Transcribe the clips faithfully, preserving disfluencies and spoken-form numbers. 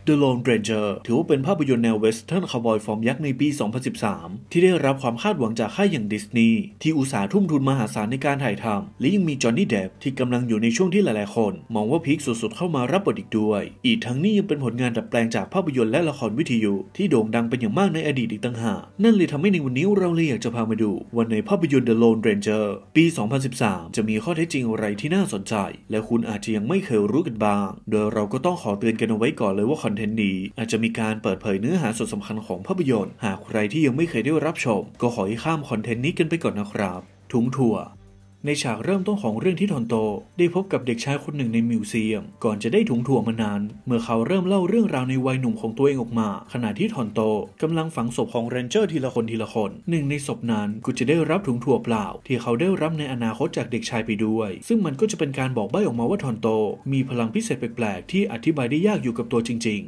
The Lone Ranger ถือว่าเป็นภาพยนตร์แนวเวสเทิร์นคาวบอยฟอร์มยักษ์ในปี สองพันสิบสาม ที่ได้รับความคาดหวังจากค่ายอย่างดิสนีย์ที่อุตสาห์ทุ่มทุนมหาศาลในการถ่ายทำและยังมีจอห์นนี่เดปที่กำลังอยู่ในช่วงที่หลายๆคนมองว่าพีคสุดๆเข้ามารับบทอีกด้วยอีกทั้งนี้ยังเป็นผลงานดัดแปลงจากภาพยนตร์และละครวิทยุที่โด่งดังเป็นอย่างมากในอดีตอีกต่างหากนั่นเลยทำให้ในวันนี้เราเลยอยากจะพามาดูว่าในภาพยนตร์ The Lone Ranger ปี สองพันสิบสาม จะมีข้อเท็จจริงอะไรที่น่าสนใจและคุณอาจจะยังไม่เคยรู้กันบ้างโดยเราก็ต้องขอเตือนกันเอาไว้ก่อนเลยว่าคอนเทนต์นี้อาจจะมีการเปิดเผยเนื้อหาส่วนสำคัญของภาพยนตร์หากใครที่ยังไม่เคยได้รับชมก็ขอให้ข้ามคอนเทนต์นี้กันไปก่อนนะครับถุงถั่วในฉากเริ่มต้นของเรื่องที่ทอนโตได้พบกับเด็กชายคนหนึ่งในมิวเซียมก่อนจะได้ถุงถั่วมานานเมื่อเขาเริ่มเล่าเรื่องราวในวัยหนุ่มของตัวเองออกมาขณะที่ทอนโตกำลังฝังศพของเรนเจอร์ทีละคนทีละคนหนึ่งในศพนั้นก็จะได้รับถุงถั่วเปล่าที่เขาได้รับในอนาคตจากเด็กชายไปด้วยซึ่งมันก็จะเป็นการบอกใบ้ออกมาว่าทอนโตมีพลังพิเศษแปลกๆที่อธิบายได้ยากอยู่กับตัวจริง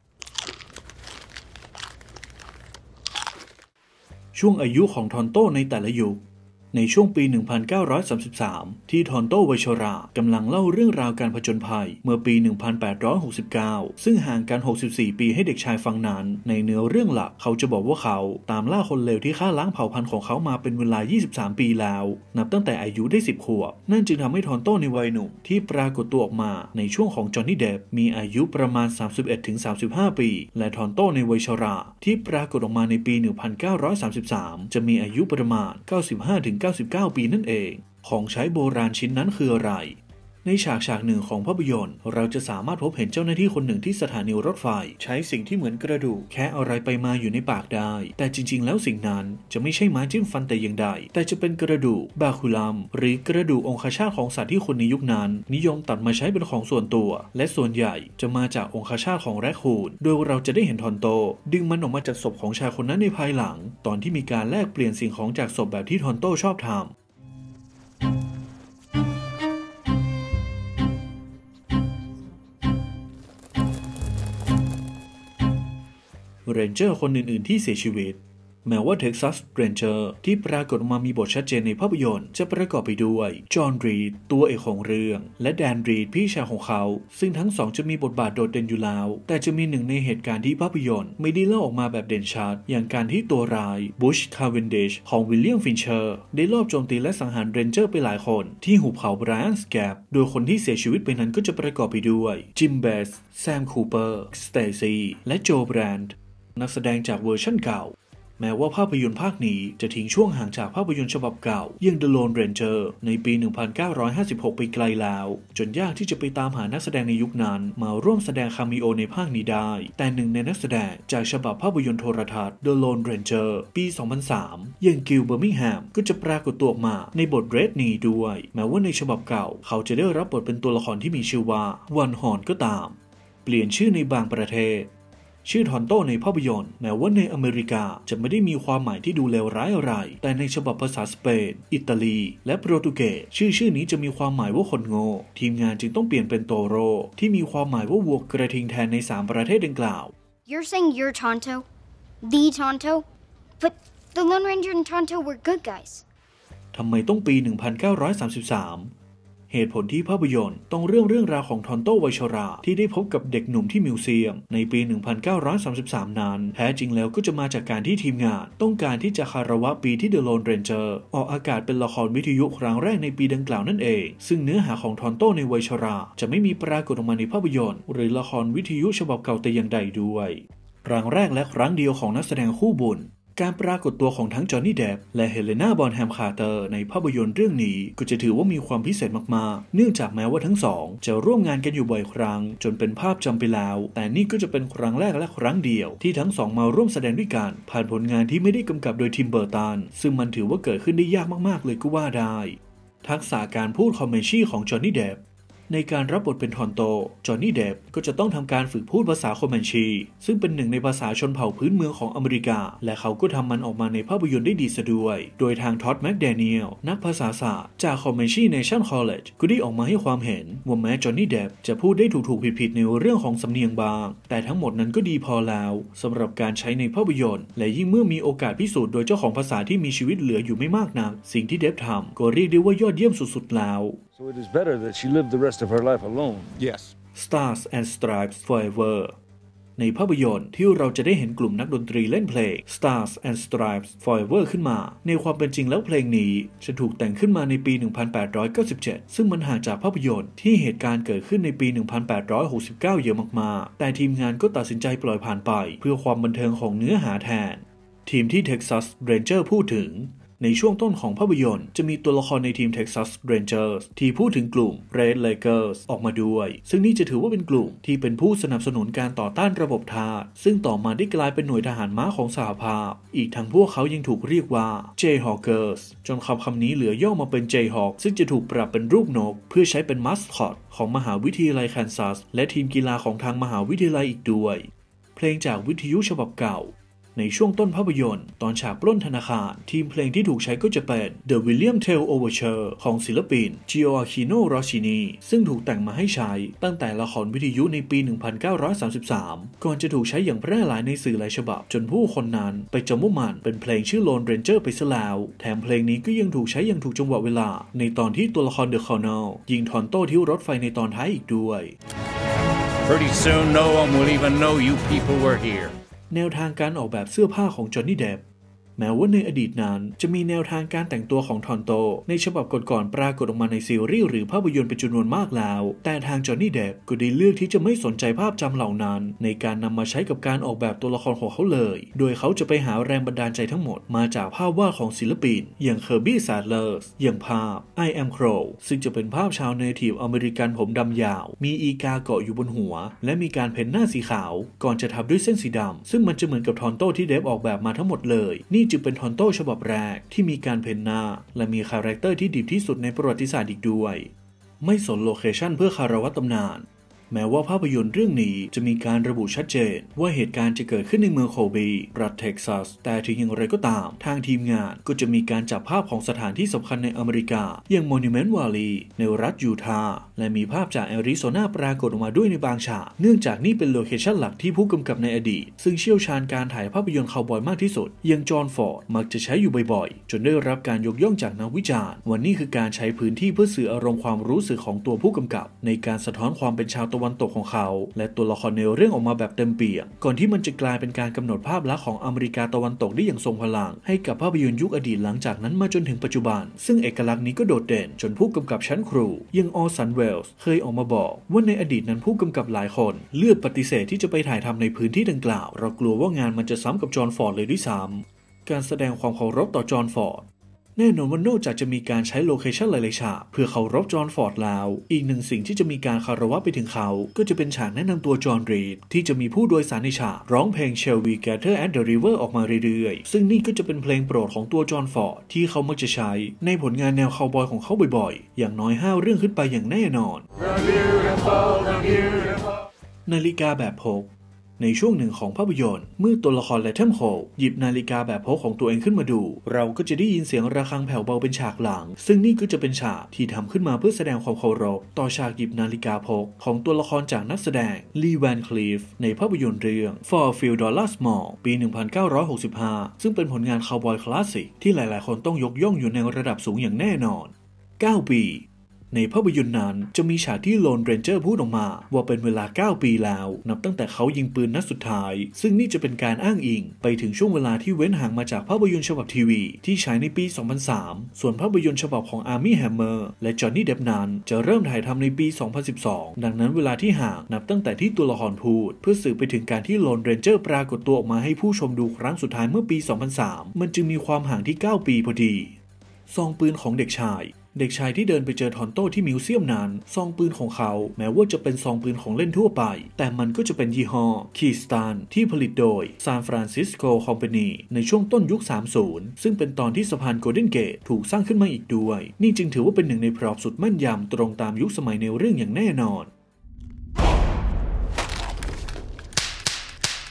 ๆช่วงอายุของทอนโตในแต่ละยุคในช่วงปี หนึ่งพันเก้าร้อยสามสิบสาม ที่ทอนโตวัยชรากำลังเล่าเรื่องราวการผจญภัยเมื่อปี หนึ่งพันแปดร้อยหกสิบเก้า ซึ่งห่างกัน หกสิบสี่ ปีให้เด็กชายฟังนั้นในเนื้อเรื่องหลักเขาจะบอกว่าเขาตามล่าคนเลวที่ฆ่าล้างเผ่าพันธุ์ของเขามาเป็นเวลา ยี่สิบสาม ปีแล้วนับตั้งแต่อายุได้ สิบ ขวบนั่นจึงทำให้ทอนโตในวัยหนุ่มที่ปรากฏตัวออกมาในช่วงของจอห์นนี่เดปมีอายุประมาณ สามสิบเอ็ดถึงสามสิบห้า ปีและทอนโตในวัยชราที่ปรากฏออกมาในปี หนึ่งพันเก้าร้อยสามสิบสาม จะมีอายุประมาณ เก้าสิบห้าถึงเก้าสิบเก้า ปีนั่นเองของใช้โบราณชิ้นนั้นคืออะไรในฉากฉากหนึ่งของภาพยนตร์เราจะสามารถพบเห็นเจ้าหน้าที่คนหนึ่งที่สถานีรถไฟใช้สิ่งที่เหมือนกระดูกแค่อะไรไปมาอยู่ในปากได้แต่จริงๆแล้วสิ่งนั้นจะไม่ใช่ไม้จิ้มฟันแต่อย่างใดแต่จะเป็นกระดูกบาคูลัมหรือกระดูกองคชาตของสัตว์ที่คนในยุคนั้นนิยมตัดมาใช้เป็นของส่วนตัวและส่วนใหญ่จะมาจากองคชาตของแรคคูนโดยเราจะได้เห็นทอนโตดึงมันออกมาจากศพของชายคนนั้นในภายหลังตอนที่มีการแลกเปลี่ยนสิ่งของจากศพแบบที่ทอนโตชอบทำเรนเจอร์คนอื่นๆที่เสียชีวิตแม้ว่าเท็กซัสเรนเจอร์ที่ปรากฏมามีบทชัดเจนในภาพยนตร์จะประกอบไปด้วยจอห์นรีดตัวเอกของเรื่องและแดนรีดพี่ชายของเขาซึ่งทั้งสองจะมีบทบาทโดดเด่นอยู่แล้วแต่จะมีหนึ่งในเหตุการณ์ที่ภาพยนตร์ไม่ได้เล่าออกมาแบบเด่นชัดอย่างการที่ตัวร้ายบุชคาร์เวนดิชของวิลเลียมฟินเชอร์ได้ลอบโจมตีและสังหารเรนเจอร์ไปหลายคนที่หุบเขาไบรอันสแกปโดยคนที่เสียชีวิตไปนั้นก็จะประกอบไปด้วยจิมเบสแซมคูเปอร์สเตซี่และโจแบรนด์นักแสดงจากเวอร์ชั่นเก่าแม้ว่าภาพยนตร์ภาคนี้จะทิ้งช่วงห่างจากภาพยนตร์ฉบับเก่าอย่าง The Lone Ranger ในปี หนึ่งพันเก้าร้อยห้าสิบหก ไปไกลแล้วจนยากที่จะไปตามหานักแสดงในยุคนั้นมาร่วมแสดงคาเมโอในภาคนี้ได้แต่หนึ่งในนักแสดงจากฉบับภาพยนตร์โทรทัศน์ The Lone Ranger ปี สองพันสาม อย่างกิล เบอร์มิงแฮมก็จะปรากฏตัวออกมาในบทเรดนี้ด้วยแม้ว่าในฉบับเก่าเขาจะได้รับบทเป็นตัวละครที่มีชื่อว่าวันฮอนก็ตามเปลี่ยนชื่อในบางประเทศชื่อทอนโตในภาพยนตร์แม้ว่าในอเมริกาจะไม่ได้มีความหมายที่ดูเลวร้ายอะไรแต่ในฉบับภาษาสเปนอิตาลีและโปรตุเกสชื่อชื่อนี้จะมีความหมายว่าคนโง่ทีมงานจึงต้องเปลี่ยนเป็นโตโรที่มีความหมายว่าวัวกระทิงแทนในสามประเทศดังกล่าว You're saying you're Tonto? The Tonto? But the Lone Ranger and Tonto were good guys. ทำไมต้องปี หนึ่งพันเก้าร้อยสามสิบสามเหตุผลที่ภาพยนตร์ต้องเรื่องเรื่องราวของทอนโตวัยชราที่ได้พบกับเด็กหนุ่มที่มิวเซียมในปี หนึ่งพันเก้าร้อยสามสิบสาม นั้นแท้จริงแล้วก็จะมาจากการที่ทีมงานต้องการที่จะคารวะปีที่ The Lone Ranger ออกอากาศเป็นละครวิทยุครั้งแรกในปีดังกล่าวนั่นเองซึ่งเนื้อหาของทอนโตในวัยชราจะไม่มีปรากฏออกมาในภาพยนตร์หรือละครวิทยุฉบับเก่าแต่อย่างใดด้วยครั้งแรกและครั้งเดียวของนักแสดงคู่บุญการปรากฏตัวของทั้งจอห์นนี่เดปและเฮเลนาบอนแฮมคาร์เตอร์ในภาพยนตร์เรื่องนี้ก็จะถือว่ามีความพิเศษมากๆเนื่องจากแม้ว่าทั้งสองจะร่วมงานกันอยู่บ่อยครั้งจนเป็นภาพจำไปแล้วแต่นี่ก็จะเป็นครั้งแรกและครั้งเดียวที่ทั้งสองมาร่วมแสดงด้วยกันผ่านผลงานที่ไม่ได้กำกับโดยทิมเบอร์ตันซึ่งมันถือว่าเกิดขึ้นได้ยากมากๆเลยก็ว่าได้ทักษะการพูดคอมเมนชี่ของจอห์นนี่เดปในการรับบทเป็นทอนโตจอห์นนี่เดปก็จะต้องทำการฝึกพูดภาษาคอมเมนชีซึ่งเป็นหนึ่งในภาษาชนเผ่าพื้นเมืองของอเมริกาและเขาก็ทำมันออกมาในภาพยนตร์ได้ดีซะด้วยโดยทางท็อดแมคแดเนียลนักภาษาศาสตร์จากคอมเมนชีเนชั่นคอลเลจก็ได้ออกมาให้ความเห็นว่าแม้จอห์นนี่เดปจะพูดได้ถูกๆผิดๆในเรื่องของสำเนียงบางแต่ทั้งหมดนั้นก็ดีพอแล้วสำหรับการใช้ในภาพยนตร์และยิ่งเมื่อมีโอกาสพิสูจน์โดยเจ้าของภาษาที่มีชีวิตเหลืออยู่ไม่มากนักสิ่งที่เดปทำก็เรียกได้ว่ายอดเยี่ยมสุดๆแล้ว So it is better that she lived the rest of her life alone. Yes. Stars and Stripes Forever ในภาพยนตร์ที่เราจะได้เห็นกลุ่มนักดนตรีเล่นเพลง Stars and Stripes Forever ขึ้นมาในความเป็นจริงแล้วเพลงนี้จะถูกแต่งขึ้นมาในปี หนึ่งพันแปดร้อยเก้าสิบเจ็ด ซึ่งมันห่างจากภาพยนตร์ที่เหตุการณ์เกิดขึ้นในปี หนึ่งพันแปดร้อยหกสิบเก้า เยอะมากๆแต่ทีมงานก็ตัดสินใจปล่อยผ่านไปเพื่อความบันเทิงของเนื้อหาแทนทีมที่ Texas Ranger พูดถึงในช่วงต้นของภาพยนตร์จะมีตัวละครในทีม Texas Rangers ที่พูดถึงกลุ่ม Red Lakers ออกมาด้วยซึ่งนี่จะถือว่าเป็นกลุ่มที่เป็นผู้สนับสนุนการต่อต้านระบบทาสซึ่งต่อมาได้กลายเป็นหน่วยทหารม้าของสหภาพอีกทั้งพวกเขายังถูกเรียกว่า Jayhawkers จนคำคำนี้เหลือย่อมาเป็น Jayhawk ซึ่งจะถูกปรับเป็นรูปนกเพื่อใช้เป็นมัสคอตของมหาวิทยาลัยแคนซัสและทีมกีฬาของทางมหาวิทยาลัยอีกด้วยเพลงจากวิทยุฉบับเก่าในช่วงต้นภาพยนตร์ตอนฉากปล้นธนาคารทีมเพลงที่ถูกใช้ก็จะเป็น The William Tell Overture ของศิลปิน Gioacchino Rossini ซึ่งถูกแต่งมาให้ใช้ตั้งแต่ละครวิทยุในปี หนึ่งพันเก้าร้อยสามสิบสาม ก่อนจะถูกใช้อย่างแพร่หลายในสื่อหลายฉบับจนผู้คนนั้นไปจำว่ามันเป็นเพลงชื่อ Lone Ranger ไปซะแล้วแถมเพลงนี้ก็ยังถูกใช้อย่างถูกจังหวะเวลาในตอนที่ตัวละคร The Colonel ยิงทอนโต้ที่รถไฟในตอนท้ายอีกด้วย Pretty soon no one will even know you people were here แนวทางการออกแบบเสื้อผ้าของจอห์นนี่เดปแม้ว่าในอดีตนั้นจะมีแนวทางการแต่งตัวของทอนโตในฉบับก่อนๆปรากฏออกมาในซีรีส์หรือภาพยนตร์เป็นจำนวนมากแล้วแต่ทางจอห์นนี่เดปก็ได้เลือกที่จะไม่สนใจภาพจำเหล่านั้นในการนำมาใช้กับการออกแบบตัวละครของเขาเลยโดยเขาจะไปหาแรงบันดาลใจทั้งหมดมาจากภาพวาดของศิลปินอย่างเคอร์บี้แซดเลอร์สอย่างภาพ I Am Crow ซึ่งจะเป็นภาพชาวเนทีฟอเมริกันผมดำยาวมีอีกาเกาะอยู่บนหัวและมีการเพ้นหน้าสีขาวก่อนจะทับด้วยเส้นสีดำซึ่งมันจะเหมือนกับทอนโตที่เดปออกแบบมาทั้งหมดเลยนี่จึงเป็นทอนโตฉบับแรกที่มีการเพ้นหน้าและมีคาแรคเตอร์ที่ดิบที่สุดในประวัติศาสตร์อีกด้วยไม่สนโลเคชั่นเพื่อคารวะตำนานแม้ว่าภาพยนตร์เรื่องนี้จะมีการระบุชัดเจนว่าเหตุการณ์จะเกิดขึ้นในเมืองโคบีรัฐเท็กซัสแต่ถึงอย่างไรก็ตามทางทีมงานก็จะมีการจับภาพของสถานที่สำคัญในอเมริกาอย่าง Monument Valley ในรัฐยูทาห์และมีภาพจากแอริโซนาปรากฏออกมาด้วยในบางฉากเนื่องจากนี่เป็นโลเคชั่นหลักที่ผู้กำกับในอดีตซึ่งเชี่ยวชาญการถ่ายภาพยนตร์คาวบอยมากที่สุดอย่างจอห์นฟอร์ดมักจะใช้อยู่บ่อยๆจนได้รับการยกย่องจากนักวิจารณ์ว่านี่คือการใช้พื้นที่เพื่อสื่ออารมณ์ความรู้สึกของตัวผู้กำกับในการสะท้อนความเป็นชาวตะวันตกของเขาและตัวละครในเรื่องออกมาแบบเต็มเปี่ยมก่อนที่มันจะกลายเป็นการกำหนดภาพลักษณ์ของอเมริกาตะวันตกได้อย่างทรงพลังให้กับภาพยนตร์ยุคอดีตหลังจากนั้นมาจนถึงปัจจุบันซึ่งเอกลักษณ์นี้ก็โดดเด่นจนผู้กำกับชั้นครูอย่างออสันเวลส์เคยออกมาบอกว่าในอดีตนั้นผู้กำกับหลายคนเลือกปฏิเสธที่จะไปถ่ายทำในพื้นที่ดังกล่าวเรากลัวว่างานมันจะซ้ำกับจอห์นฟอร์ดเลยด้วยซ้ำการแสดงความเคารพต่อจอห์นฟอร์ดแน่นอนว่านอกจากจะมีการใช้โลเคชั่นหลายๆฉากเพื่อเคารพจอห์นฟอร์ดแล้วอีกหนึ่งสิ่งที่จะมีการคารวะไปถึงเขาก็จะเป็นฉากแนะนำตัวจอห์นรีดที่จะมีผู้โดยสารในฉากร้องเพลง Shall We Gather at the River ออกมาเรื่อยๆซึ่งนี่ก็จะเป็นเพลงโปรดของตัวจอห์นฟอร์ดที่เขามักจะใช้ในผลงานแนวคาวบอยของเขาบ่อยๆอย่างน้อยห้าเรื่องขึ้นไปอย่างแน่นอนนาฬิกาแบบพกในช่วงหนึ่งของภาพยนตร์เมื่อตัวละครและเทมโคหยิบนาฬิกาแบบพกของตัวเองขึ้นมาดูเราก็จะได้ยินเสียงระฆังแผ่วเบาเป็นฉากหลังซึ่งนี่ก็จะเป็นฉากที่ทำขึ้นมาเพื่อแสดงความเคารพต่อฉากหยิบนาฬิกาพกของตัวละครจากนักแสดงลีแวนคลีฟในภาพยนตร์เรื่อง For a Few Dollars More ปี หนึ่งพันเก้าร้อยหกสิบห้า ซึ่งเป็นผลงานคาวบอยคลาสสิกที่หลายๆคนต้องยกย่องอยู่ในระดับสูงอย่างแน่นอนเก้าปีในภาพยนตร์นั้นจะมีฉากที่โลนเรนเจอร์พูดออกมาว่าเป็นเวลาเก้าปีแล้วนับตั้งแต่เขายิงปืนนัดสุดท้ายซึ่งนี่จะเป็นการอ้างอิงไปถึงช่วงเวลาที่เว้นห่างมาจากภาพยนตร์ฉบับทีวีที่ฉายในปี สองพันสาม ส่วนภาพยนตร์ฉบับของอาร์มี่แฮมเมอร์และจอห์นนี่เดปนั้นจะเริ่มถ่ายทำในปี สองพันสิบสอง ดังนั้นเวลาที่ห่างนับตั้งแต่ที่ตัวละครพูดเพื่อสื่อไปถึงการที่โลนเรนเจอร์ปรากฏตัวออกมาให้ผู้ชมดูครั้งสุดท้ายเมื่อปี สองพันสาม มันจึงมีความห่างที่เก้าปีพอดีซองปืนของเด็กชายเด็กชายที่เดินไปเจอทอนโต้ที่มิวเซียมนั้นซองปืนของเขาแม้ว่าจะเป็นซองปืนของเล่นทั่วไปแต่มันก็จะเป็นยี่ห้อคีสตันที่ผลิตโดยซานฟรานซิสโกคอมพานีในช่วงต้นยุค สามสิบ ซึ่งเป็นตอนที่สะพานโกลเด้นเกตถูกสร้างขึ้นมาอีกด้วยนี่จึงถือว่าเป็นหนึ่งในพร็อพสุดแม่นยำตรงตามยุคสมัยในเรื่องอย่างแน่นอน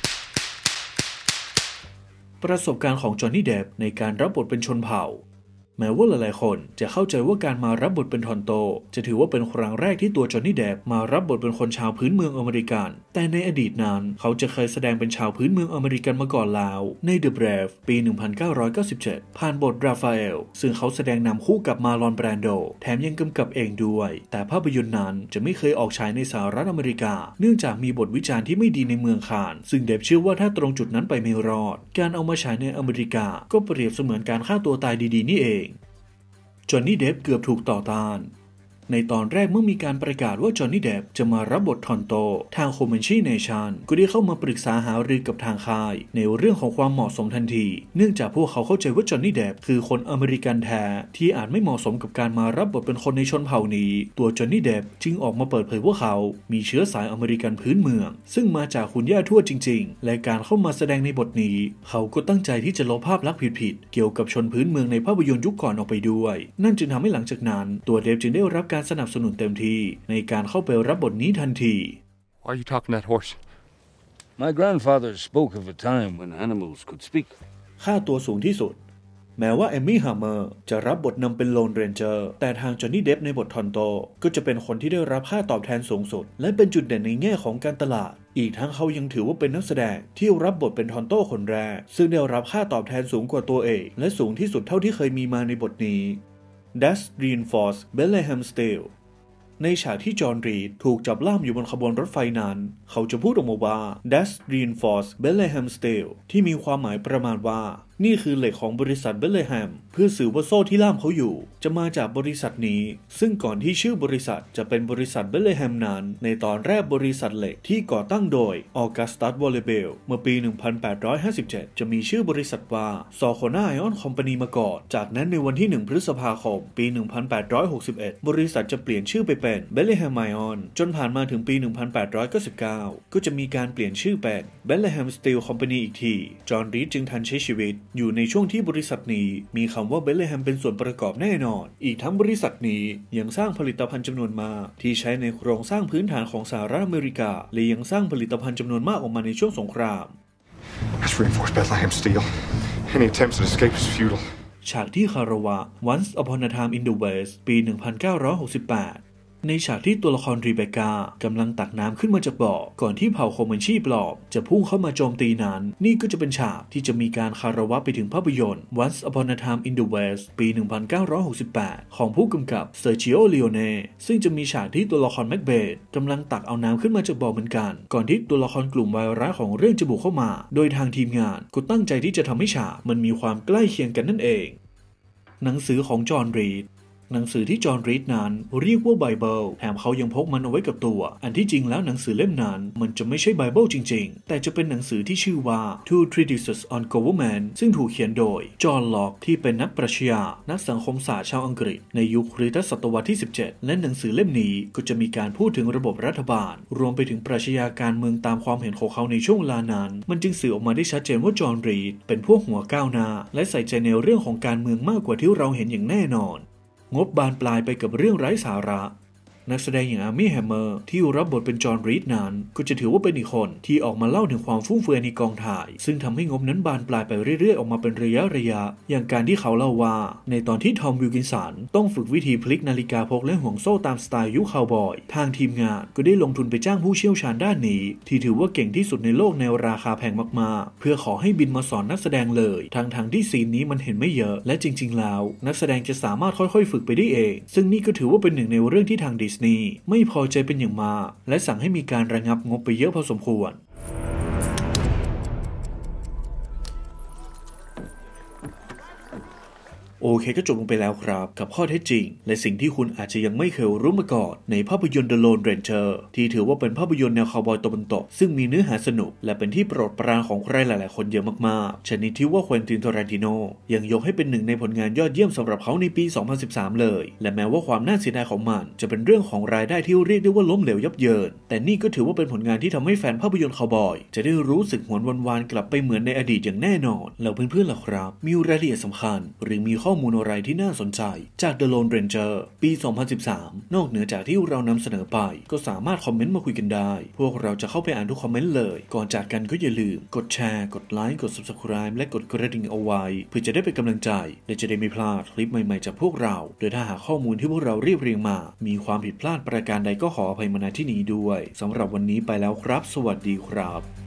ประสบการณ์ของจอห์นนี่เดปในการรับบทเป็นชนเผ่าแม้ว่าหลายๆคนจะเข้าใจว่าการมารับบทเป็นทอนโตจะถือว่าเป็นครั้งแรกที่ตัวจอห์นนี่เดปมารับบทเป็นคนชาวพื้นเมืองอเมริกันแต่ในอดีตนั้นเขาจะเคยแสดงเป็นชาวพื้นเมืองอเมริกันมาก่อนแล้วใน The Brave ปี หนึ่งพันเก้าร้อยเก้าสิบเจ็ด ผ่านบทราฟาเอลซึ่งเขาแสดงนำคู่กับมาลอนแบรนโดแถมยังกำกับเองด้วยแต่ภาพยนตร์นั้นจะไม่เคยออกฉายในสหรัฐอเมริกาเนื่องจากมีบทวิจารณ์ที่ไม่ดีในเมืองคานซึ่งเดปเชื่อว่าถ้าตรงจุดนั้นไปไม่รอดการเอามาฉายในอเมริกาก็เปรียบเสมือนการฆ่าตัวตายดีๆนี่เองจอห์นนี่เดปเกือบถูกต่อต้านในตอนแรกเมื่อมีการประกาศว่าจอห์นนี่เดปจะมารับบททอนโตทาง Comanche Nation ก็ได้เข้ามาปรึกษาหารือกับทางค่ายในเรื่องของความเหมาะสมทันทีเนื่องจากพวกเขาเข้าใจว่าจอห์นนี่เดปคือคนอเมริกันแท้ที่อาจไม่เหมาะสมกับการมารับบทเป็นคนในชนเผ่านี้ตัวจอห์นนี่เดปจึงออกมาเปิดเผยว่าเขามีเชื้อสายอเมริกันพื้นเมืองซึ่งมาจากคุณย่าทวดจริงๆและการเข้ามาแสดงในบทนี้เขาก็ตั้งใจที่จะลบภาพลักษณ์ผิดๆเกี่ยวกับชนพื้นเมืองในภาพยนตร์ยุคก่อนออกไปด้วยนั่นจึงทำให้หลังจากนั้นตัวเดปจึงได้รับการสนับสนุนเต็มในการเข้าไปรับบทนี้ทันที Why are you talking that horse? My grandfather spoke of a time when animals could speak. ค่าตัวสูงที่สุดแม้ว่าเอมมี่ฮัมเมอร์จะรับบทนำเป็นโลนเรนเจอร์แต่ทางจอห์นนี่เดปในบททอนโตก็จะเป็นคนที่ได้รับค่าตอบแทนสูงสุดและเป็นจุดเด่นในแง่ของการตลาดอีกทั้งเขายังถือว่าเป็นนักแสดงที่รับบทเป็นทอนโตคนแรกซึ่งได้รับค่าตอบแทนสูงกว่าตัวเอกและสูงที่สุดเท่าที่เคยมีมาในบทนี้ Dash Reinforce Bethlehem Steelในฉากที่จอห์นรีดถูกจับล่ามอยู่บนขบวนรถไฟนั้นเขาจะพูดออกมาว่า Dash Reinforce Bethlehem Steel ที่มีความหมายประมาณว่านี่คือเหล็กของบริษัทเบธเลแฮมเพื่อสื่อว่าโซ่ที่ล่ามเขาอยู่จะมาจากบริษัทนี้ซึ่งก่อนที่ชื่อบริษัทจะเป็นบริษัทเบธเลแฮมนั้นในตอนแรกบริษัทเหล็กที่ก่อตั้งโดยออกัสตัสวอลเลเบลเมื่อปี หนึ่งพันแปดร้อยห้าสิบเจ็ด จะมีชื่อบริษัทว่าซอโคนาไอออนคอมพานีมาก่อนจากนั้นในวันที่หนึ่งพฤษภาคมปี หนึ่งพันแปดร้อยหกสิบเอ็ด บริษัทจะเปลี่ยนชื่อไปเป็นเบธเลแฮมไอออนจนผ่านมาถึงปี หนึ่งพันแปดร้อยเก้าสิบเก้า ก็จะมีการเปลี่ยนชื่อเป็นเบธเลแฮมสตีลคอมพานีอีกทีจอห์นรีดจึงทันใช้ชีวิตอยู่ในช่วงที่บริษัทนี้มีคำว่าเบธเลแฮมเป็นส่วนประกอบแน่นอนอีกทั้งบริษัทนี้ยังสร้างผลิตภัณฑ์จำนวนมากที่ใช้ในโครงสร้างพื้นฐานของสหรัฐอเมริกาและยังสร้างผลิตภัณฑ์จำนวนมากออกมาในช่วงสงคราม Let's reinforce Bethlehem Steel. Any attempts at escape is futile. ฉากที่คารวะ Once Upon a Time in the West ปี หนึ่งพันเก้าร้อยหกสิบแปดในฉากที่ตัวละครรีเบคก้ากำลังตักน้ำขึ้นมาจากบ่อก่อนที่เผ่าโคมันชีปลอบจะพุ่งเข้ามาโจมตีนั้นนี่ก็จะเป็นฉากที่จะมีการคารวะไปถึงภาพยนตร์ Once Upon a Time in the West ปี หนึ่งพันเก้าร้อยหกสิบแปด ของผู้กำกับเซอร์จิโอ ลีโอเน่ซึ่งจะมีฉากที่ตัวละครแม็กเบธกำลังตักเอาน้ำขึ้นมาจากบ่อเหมือนกันก่อนที่ตัวละครกลุ่มวายร้ายของเรื่องจะบุกเข้ามาโดยทางทีมงานก็ตั้งใจที่จะทำให้ฉากมันมีความใกล้เคียงกันนั่นเองหนังสือของจอห์นรีดหนังสือที่จอห์นรีดนั้นเรียกว่าไบเบิลแถมเขายังพกมันเอาไว้กับตัวอันที่จริงแล้วหนังสือเล่มนั้นมันจะไม่ใช่ไบเบิลจริงๆแต่จะเป็นหนังสือที่ชื่อว่า Two Treatises on Government ซึ่งถูกเขียนโดยจอห์นล็อกที่เป็นนักปรัชญานักสังคมศาสตร์ชาวอังกฤษในยุคคริสตศตวรรษที่สิบเจ็ดและหนังสือเล่มนี้ก็จะมีการพูดถึงระบบรัฐบาลรวมไปถึงปรัชญาการเมืองตามความเห็นของเขาในช่วงเวลานั้นมันจึงสื่อออกมาได้ชัดเจนว่าจอห์นรีดเป็นพวกหัวก้าวหน้าและใส่ใจในเรื่องของการเมืองมากกว่าที่เราเห็นอย่างแน่นอนงบบานปลายไปกับเรื่องไร้สาระนักแสดงอย่างอาร์มี่แฮมเมอร์ที่รับบทเป็นจอห์นรีดนั้นก็จะถือว่าเป็นอีกคนที่ออกมาเล่าถึงความฟุ่มเฟือยในกองถ่ายซึ่งทำให้งบนั้นบานปลายไปเรื่อยๆออกมาเป็นระยะระยะอย่างการที่เขาเล่าว่าในตอนที่ทอมวิลกินสันต้องฝึกวิธีพลิกนาฬิกาพกและห่วงโซ่ตามสไตล์ยุคคาวบอยทางทีมงานก็ได้ลงทุนไปจ้างผู้เชี่ยวชาญด้านนี้ที่ถือว่าเก่งที่สุดในโลกในราคาแพงมากๆเพื่อขอให้บินมาสอนนักแสดงเลยทางทางที่ซีนนี้มันเห็นไม่เยอะและจริงๆแล้วนักแสดงจะสามารถค่อยๆฝึกไปได้เองซึ่งนี่ก็ถือว่าเป็นหนึ่งในเรื่องที่ทางดิสนีย์ไม่พอใจเป็นอย่างมากและสั่งให้มีการระงับงบไปเยอะพอสมควร โอเคก็จบลงไปแล้วครับกับข้อเท็จจริงและสิ่งที่คุณอาจจะยังไม่เคยรู้มาก่อนในภาพยนตร์ The Lone Ranger ที่ถือว่าเป็นภาพยนตร์แนวคาวบอยตะวันตกซึ่งมีเนื้อหาสนุกและเป็นที่โปรดปรานของใครหลายๆคนเยอะมากๆชนิดที่ว่าเควินติน ทารันติโนยังยกให้เป็นหนึ่งในผลงานยอดเยี่ยมสำหรับเขาในปี สองพันสิบสาม เลยและแม้ว่าความน่าเสียดายของมันจะเป็นเรื่องของรายได้ที่เรียกได้ว่าล้มเหลวยับเยินแต่นี่ก็ถือว่าเป็นผลงานที่ทำให้แฟนภาพยนตร์คาวบอยจะได้รู้สึกหวนวันวานกลับไปเหมือนในอดีตอย่างแน่นอนแล้วเพื่อนๆล่ะครับมีรายละเอียดสำคัญหรือมีข้อข้อมูลอะไรที่น่าสนใจจาก The Lone Ranger ปี สองพันสิบสาม นอกเหนือจากที่เรานำเสนอไปก็สามารถคอมเมนต์มาคุยกันได้พวกเราจะเข้าไปอ่านทุกคอมเมนต์เลยก่อนจากกันก็อย่าลืมกดแชร์กดไลค์กด Subscribe และกดกระดิ่งเอาไว้เพื่อจะได้เป็นกำลังใจและจะได้ไม่พลาดคลิปใหม่ๆจากพวกเราโดยถ้าหากข้อมูลที่พวกเราเรียบเรียงมามีความผิดพลาดประการใดก็ขออภัยมาณที่นี้ด้วยสำหรับวันนี้ไปแล้วครับสวัสดีครับ